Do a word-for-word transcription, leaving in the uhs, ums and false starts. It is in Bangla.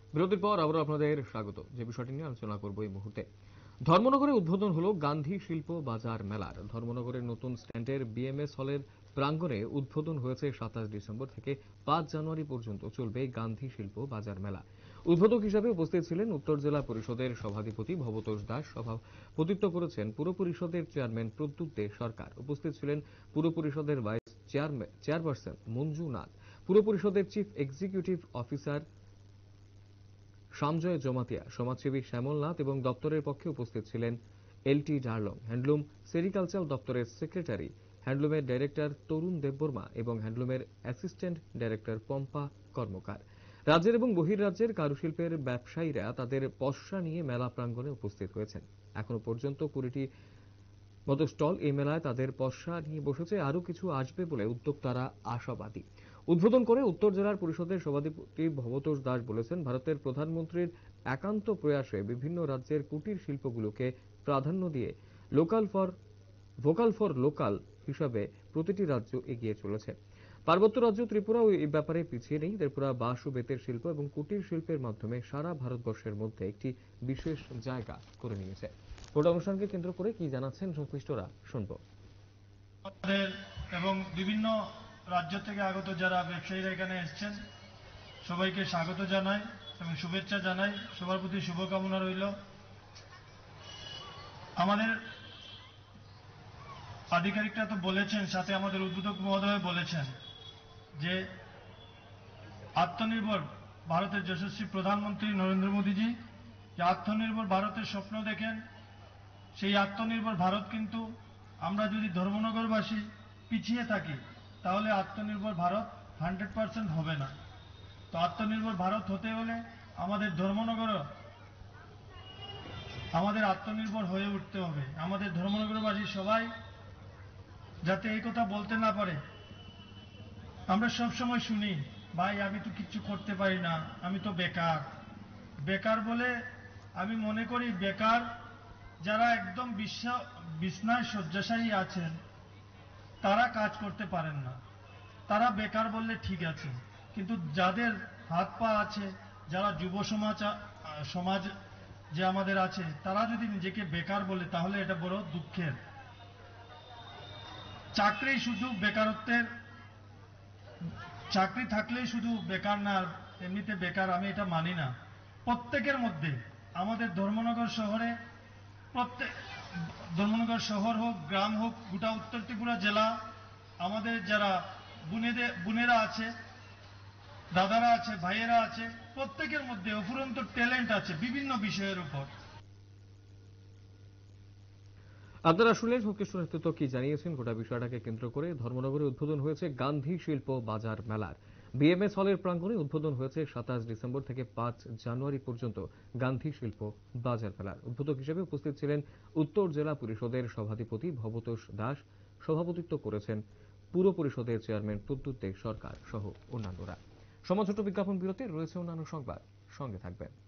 বিরতির পর আবারও আপনাদের স্বাগত। যে বিষয়টি নিয়ে আলোচনা করব এই মুহূর্তে, ধর্মনগরে উদ্বোধন হলো গান্ধী শিল্প বাজার মেলার। ধর্মনগরের নতুন স্ট্যান্ডের বিএমএস হলের প্রাঙ্গণে উদ্বোধন হয়েছে সাতাশ ডিসেম্বর থেকে পাঁচ জানুয়ারি পর্যন্ত চলবে গান্ধী শিল্প বাজার মেলা। উদ্বোধক হিসেবে উপস্থিত ছিলেন উত্তর জেলা পরিষদের সভাধিপতি ভবতোষ দাস। সভাপতিত্ব করেছেন পুর পরিষদের চেয়ারম্যান প্রদ্যুৎ দে সরকার। উপস্থিত ছিলেন পুর পরিষদের ভাইস চেয়ারপারসন মঞ্জু নাথ, পুর পরিষদের chief executive officer Sanjay Jamatia, সমাজসেবী শ্যামল নাথ এবং দপ্তরের পক্ষে উপস্থিত ছিলেন L T Darlong, handloom sericulture দপ্তরের সেক্রেটারি, হ্যান্ডলুমের ডাইরেক্টর তরুণ দেববর্মা এবং হ্যান্ডলুমের অ্যাসিস্ট্যান্ট ডাইরেক্টর পম্পা কর্মকার। রাজ্যের এবং বহির্রাজ্যের কারুশিল্পের ব্যবসায়ীরা তাদের পসরা নিয়ে মেলা প্রাঙ্গণে উপস্থিত হয়েছেন। এখনো পর্যন্ত কুড়িটি মতো স্টল এই মেলায় তাদের পসরা নিয়ে বসেছে, আরও কিছু আসবে বলে উদ্যোক্তারা আশাবাদী। উদ্বোধন করে উত্তর জেলার পরিষদের সভাধিপতি ভবতোষ দাস বলেছেন, ভারতের প্রধানমন্ত্রীর একান্ত প্রয়াসে বিভিন্ন রাজ্যের কুটির শিল্পগুলোকে প্রাধান্য দিয়ে local for vocal for local হিসাবে প্রতিটি রাজ্য এগিয়ে চলেছে। পার্বত্য রাজ্য ত্রিপুরাও এই ব্যাপারে পিছিয়ে নেই। ত্রিপুরা বাঁশ ও বেতের শিল্প এবং কুটির শিল্পের মাধ্যমে সারা ভারতবর্ষের মধ্যে একটি বিশেষ জায়গা করে নিয়েছে। গোটা অনুষ্ঠানকে কেন্দ্র করে কি জানাচ্ছেন সংশ্লিষ্টরা শুনব। এবং বিভিন্ন রাজ্য থেকে আগত যারা ব্যবসায়ীরা এখানে এসেছেন সবাইকে স্বাগত জানাই এবং শুভেচ্ছা জানাই। সবার প্রতি শুভকামনা রইল। আমাদের আধিকারিকরা তো বলেছেন, সাথে আমাদের উদ্বোধক মহোদয় বলেছেন যে আত্মনির্ভর ভারতের যশস্বী প্রধানমন্ত্রী নরেন্দ্র মোদীজি যে আত্মনির্ভর ভারতের স্বপ্ন দেখেন, সেই আত্মনির্ভর ভারত কিন্তু আমরা যদি ধর্মনগরবাসী পিছিয়ে থাকি তাহলে আত্মনির্ভর ভারত হান্ড্রেড পার্সেন্ট হবে না। তো আত্মনির্ভর ভারত হতে হলে আমাদের ধর্মনগরও আমাদের আত্মনির্ভর হয়ে উঠতে হবে। আমাদের ধর্মনগরবাসী সবাই যাতে এই কথা বলতে না পারে। আমরা সব সময় শুনি, ভাই আমি তো কিচ্ছু করতে পারি না, আমি তো বেকার। বেকার বলে আমি মনে করি বেকার যারা একদম বিছনায় শয্যাশায়ী আছেন তারা কাজ করতে পারেন না, তারা বেকার বললে ঠিক আছে। কিন্তু যাদের হাত পা আছে, যারা যুব সমাজ সমাজ যে আমাদের আছে, তারা যদি নিজেকে বেকার বলে তাহলে এটা বড় দুঃখের। চাকরি শুধু বেকারত্বের, চাকরি থাকলেই শুধু বেকার না, এমনিতে বেকার আমি এটা মানি না। প্রত্যেকের মধ্যে আমাদের ধর্মনগর শহরে, প্রত্যেক ধর্মনগর শহর হোক, গ্রাম হোক, গোটা উত্তর ত্রিপুরা জেলা, আমাদের যারা বোনেদের বোনেরা আছে, দাদারা আছে, ভাইয়েরা আছে, প্রত্যেকের মধ্যে অফুরন্ত ট্যালেন্ট আছে বিভিন্ন বিষয়ের উপর। আপনারা শুনলেন সংশ্লিষ্ট নেতৃত্ব কি জানিয়েছেন গোটা বিষয়টাকে কেন্দ্র করে। ধর্মনগরে উদ্বোধন হয়েছে গান্ধী শিল্প বাজার মেলার। বিএমএস হলের প্রাঙ্গণে উদ্বোধন হয়েছে সাতাশ ডিসেম্বর থেকে পাঁচ জানুয়ারি পর্যন্ত গান্ধী শিল্প বাজার মেলার। উদ্বোধক হিসেবে উপস্থিত ছিলেন উত্তর জেলা পরিষদের সভাধিপতি ভবতোষ দাস। সভাপতিত্ব করেছেন পুর পরিষদের চেয়ারম্যান প্রদ্যুৎ দে সরকার সহ অন্যান্যরা। সময় ছোট বিজ্ঞাপন বিরতি, রয়েছে অন্যান্য সংবাদ, সঙ্গে থাকবেন।